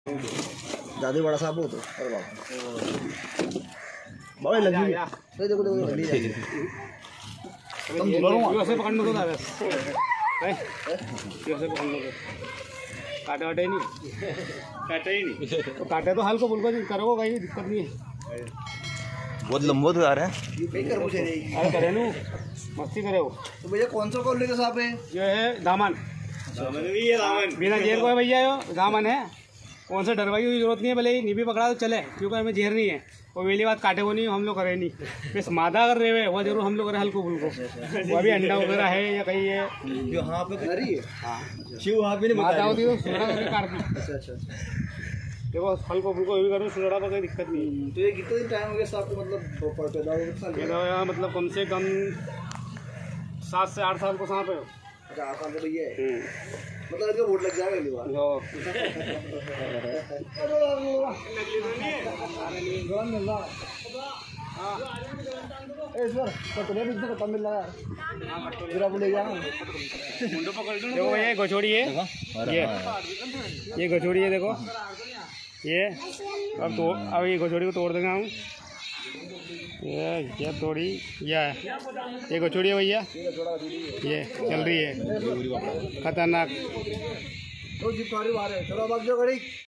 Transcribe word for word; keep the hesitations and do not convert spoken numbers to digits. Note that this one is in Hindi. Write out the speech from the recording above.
ज्यादा बड़ा सांप हो तो अरे बाबा बाबा लगी है देखो देखो लगी है तुम बोलो ऐसे पकड़ने को था बस भाई ऐसे पकड़ने को काटे वाटे नहीं काटे ही नहीं तो काटे तो हल्को फुल्को करो कहीं दिक्कत नहीं है। बहुत लंबो तो आ रहा है ये पे कर मुझे अरे करे नु मस्ती करे वो। तो भैया कौन सा कॉल लेके सांप है? ये है दामन दामन भी है दामन बिना जेर को है भैया यो दामन है। कौन सा डरवाई की जरूरत नहीं है भले नहीं भी पकड़ा तो चले क्योंकि हमें जेर नहीं है और वेली बात काटे वो नहीं हम लोग करे नहीं बस मादा कर रहे हुए वो जरूर हम लोग करे हल्को फुल्को वो भी अंडा वगैरह है या कहीं है जो हाँ पे कर रही है। हाँ शिव वहाँ पे नहीं मादा होती है सुनड़ा करके काट दी। अच्छा अच्छा देखो हल्को फुल्को भी करो सुनड़ा पर कोई दिक्कत नहीं। तो ये कितने दिन टाइम हो गया सांप को मतलब पैदा ये मतलब कम से कम सात से आठ साल को सांप है। अच्छा आठ साल का भैया है मतलब इसका वोट लग जाएगा अगली बार। देखो भैया गोचोड़ी है ये ये गोचोड़ी है देखो ये अब तो अब ये गोचोड़ी को तोड़ देंगे हम। ये क्या तोड़ी या ये गोचोड़ी है भैया ये चल रही है खतरनाक। तो जिप सारी बाहर है चलो अब जो घड़ी